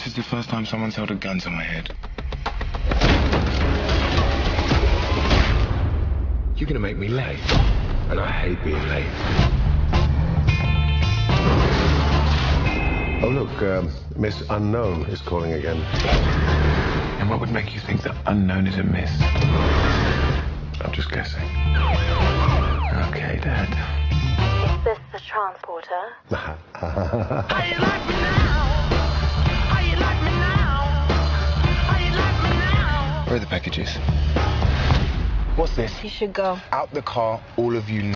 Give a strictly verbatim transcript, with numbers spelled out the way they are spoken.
This is the first time someone's held a gun to my head. You're gonna make me late, and I hate being late. Oh, look, um, Miss Unknown is calling again. And what would make you think that Unknown is a miss? I'm just guessing. Okay, Dad. Is this the transporter? How you like me now? How you like me now? How you like me now? Where are the packages? What's this? You should go. Out the car, all of you.